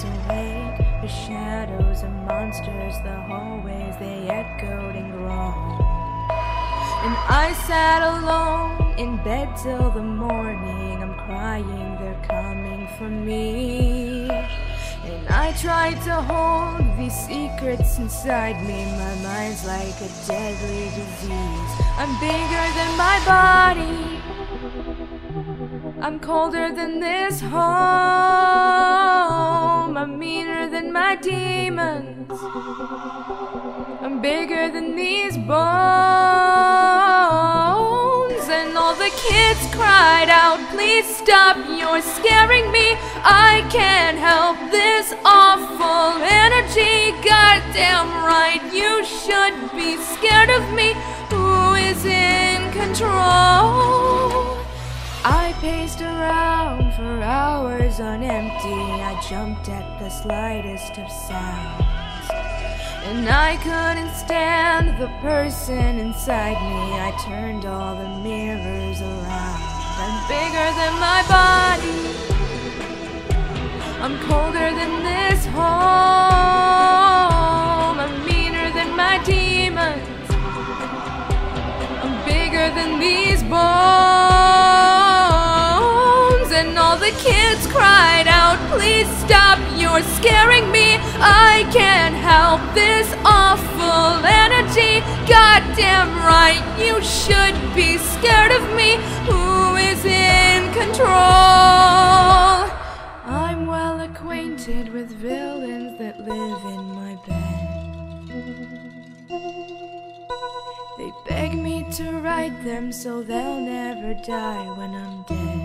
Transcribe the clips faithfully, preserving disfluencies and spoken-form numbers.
was awake. The shadows and monsters, the hallways, they echoed and groaned. And I sat alone in bed till the morning. I'm crying, they're coming for me. And I tried to hold these secrets inside me. My mind's like a deadly disease. I'm bigger than my body. I'm colder than this home. I'm meaner than my demons. I'm bigger than these bones. And all the kids cried out, please stop, you're scaring me. I can't help this awful energy. Goddamn right, you should be scared of me. Who is in control? I paced around for hours on empty. I jumped at the slightest of sounds. And I couldn't stand the person inside me. I turned all the mirrors around. I'm bigger than my body. I'm colder than this home. I'm meaner than my demons. I'm bigger than these bones. And all the kids cried out, please stop, you're scaring me. I can't help this awful energy. Goddamn right, you should be scared of me. Who is in control? I'm well acquainted with villains that live in my bed. They beg me to write them so they'll never die when I'm dead.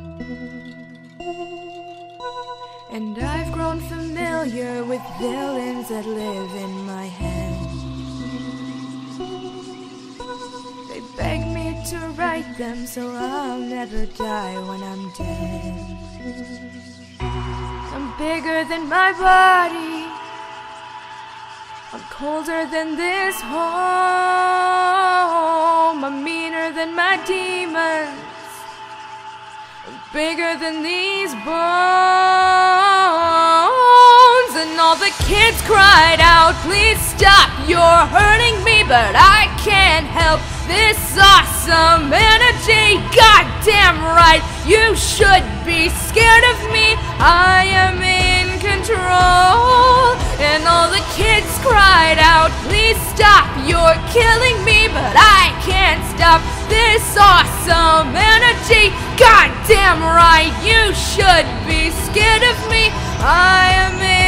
And I've grown familiar with villains that live in my head. They beg me to write them so I'll never die when I'm dead. I'm bigger than my body. I'm colder than this home. I'm meaner than my demons. I'm bigger than these bones. And all the kids cried out, please stop, you're hurting me. But I can't help this awesome energy. Goddamn right, you should be scared of me. I am in control. And all the kids cried out, please stop, you're killing me. But I can't stop this awesome energy. Goddamn right, you should be scared of me. I am in